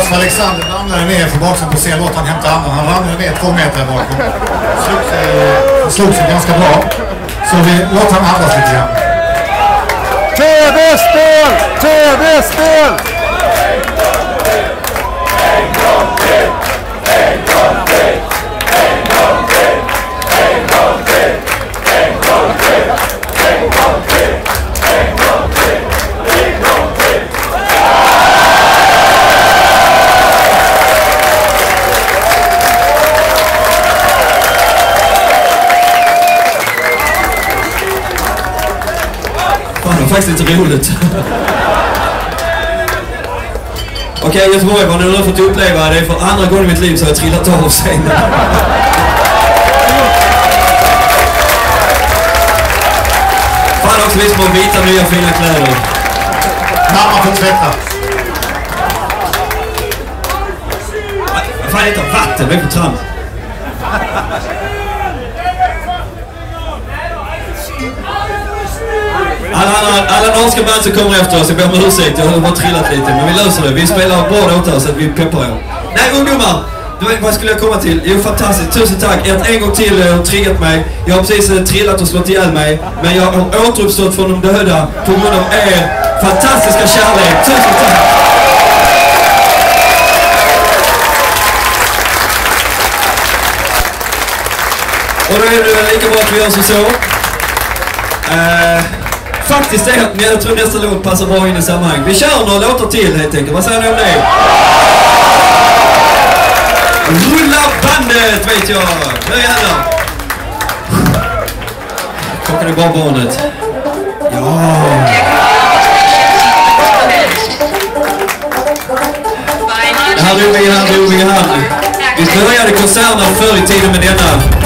Jonas Alexander ramlade ner för baksidan på scen. Låt han hämta andan. Han ramlade ner 2 meter bakom. Slog sig ganska bra. Så vi låter han andas lite grann. TV-spel! TV-spel! Det var faktiskt lite roligt. Okej, Göteborg, vad ni har fått uppleva, det är för andra gången i mitt liv så har jag trillat av scenen. Fan också, vi som har vita nya fina kläder. Mamma får tvätta. Fan, det är inte vatten, det är på tramp. Alla norska band som kommer efter oss, jag ber om ursäkt, jag har bara trillat lite, men vi löser det. Vi spelar bra låtar så att vi peppar er. Nej, ungdomar! Vad skulle jag komma till? Jo, fantastiskt. Tusen tack. En gång till har triggat mig. Jag har precis trillat och slått ihjäl mig, men jag har återuppstått från de döda på grund av er fantastiska kärlek. Tusen tack! Och då är det lika bra att vi gör så. Faktiskt är att jag tror nästa låt passar bra in i sammanhang. Vi kör några låtar till helt enkelt. Vad säger ni om det? Rulla bandet, vet jag. Nu jävlar. Klockan är bara barnet. Ja. Här drog vi. Vi började konserterna förr i tiden med denna.